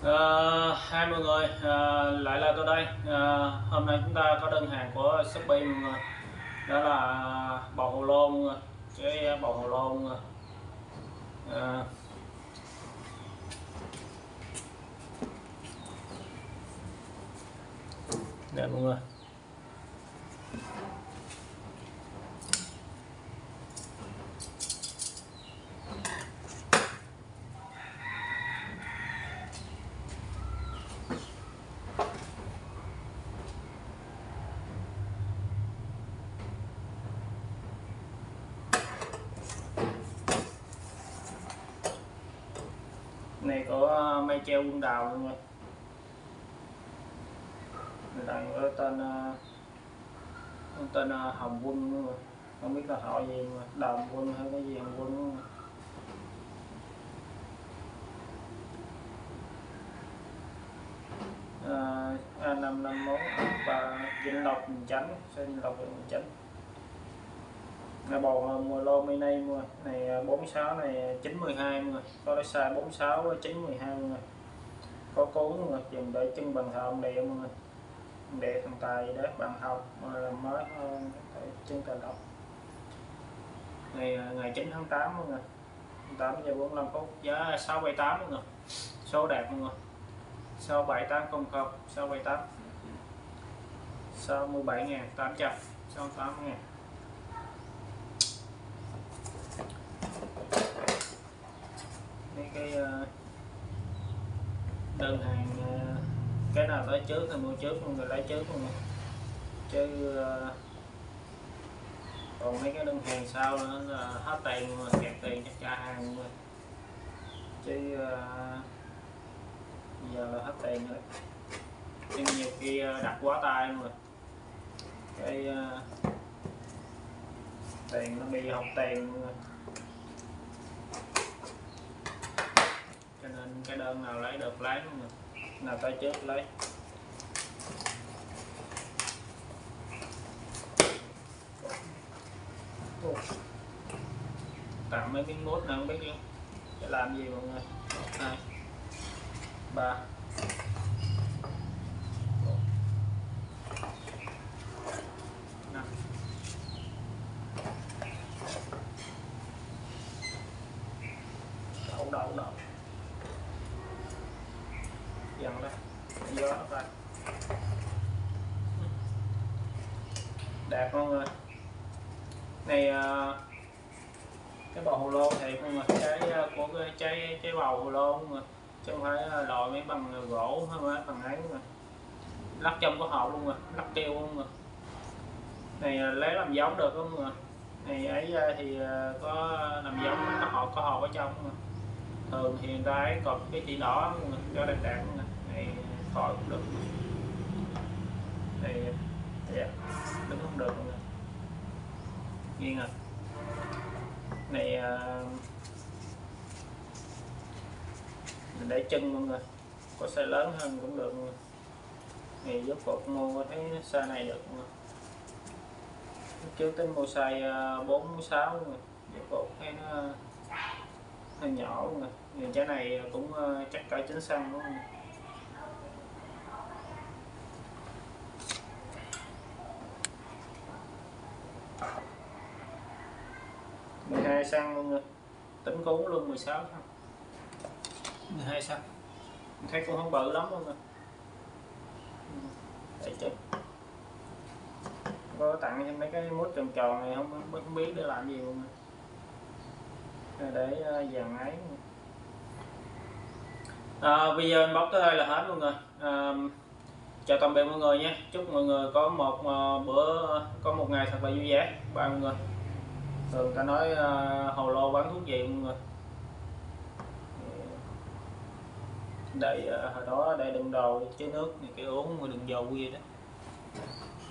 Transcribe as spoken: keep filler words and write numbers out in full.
Ờ, Hai mọi người, ờ, lại là tôi đây. Ờ, Hôm nay chúng ta có đơn hàng của Shopee mọi người. Đó là bầu hồ lô mọi người, cái bầu hồ lô mọi người. Ờ, Đây mọi người. Này có mây treo quân đào mọi người. Này có tên uh, tên uh, Hồng Quân mọi người. Không biết là họ gì mà Đàm Quân hay cái gì Hồng Quân. Uh, A năm năm mốt và Vĩnh Lộc Bình Chánh, xe Vĩnh Lộc Bình Chánh. Này bầu mùa lô mini mua này bốn mươi sáu này chín mươi hai mọi người, có cái size bốn mươi sáu với chín mươi hai mọi người. Có cuốn mọi người, dùng để trưng bằng hồng đè mọi người, đè thằng tài để bằng hồng mà làm mới hơn trưng tờ độc. Ngày ngày chín tháng tám mọi người, tám giờ bốn mươi lăm phút, giá sáu bảy tám mọi người, số đẹp mọi người, sáu bảy tám không không sáu bảy tám, sáu mươi bảy ngàn tám trăm, sáu mươi tám ngàn. Mấy cái đơn hàng cái nào tới trước thì mua trước, mọi người lấy trước mọi người, chứ còn mấy cái đơn hàng sau nữa là hết tiền mà kẹt tiền cho trả hàng mọi người, chứ giờ là hết tiền rồi. Nhưng nhiều khi đặt quá tay mà cái tiền nó bị học tiền mọi người. Cho nên cái đơn nào lấy được lấy mọi người, nào tới trước lấy. Tặng mấy miếng mút nào không biết luôn để làm gì mọi người. Một hai ba năm đậu đậu đậu dần đây gió nó tay đẹp mọi người. Này cái bầu hồ lô thì mọi người, trái của cái trái trái bầu hồ lô mọi người, chứ không phải loại mấy bằng gỗ hay mấy bằng ấy mà lắp trong có hộp luôn rồi, lắp keo luôn rồi. Này lấy làm giống được không mọi người, này ấy ra thì có làm giống có hộp có hộp ở trong mà. Thường thì người ta ấy cột cái chỉ đỏ mọi người, cho đẹp đẹp mọi người. Này khỏi cũng được, này yeah, đứng không được mọi người, nghiêng à. Này mình để chân mọi người, có size lớn hơn cũng được mọi người. Này giúp cột mua thấy size này được mọi người. Trước tính mua size bốn mươi sáu mọi người, giúp cột thấy nó hơi nhỏ mọi người. Thì trái này cũng chắc cả chín xăng đúng không? mười hai xăng mọi người, tính cuốn luôn mười sáu xăng, mười hai xăng, thấy cũng không bự lắm luôn rồi. Để chứ có tặng mấy cái mút tròn tròn này không, không biết để làm gì luôn, để dàn ấy. À, video inbox tới đây là hết mọi người. À, chào tạm biệt mọi người nhé, chúc mọi người có một uh, bữa có một ngày thật là vui vẻ. Bye mọi người. Thường ta nói uh, hồ lô bán thuốc gì mọi người, để uh, hồi đó để đựng đồ chứa nước thì cái uống mà đừng dầu gì đó.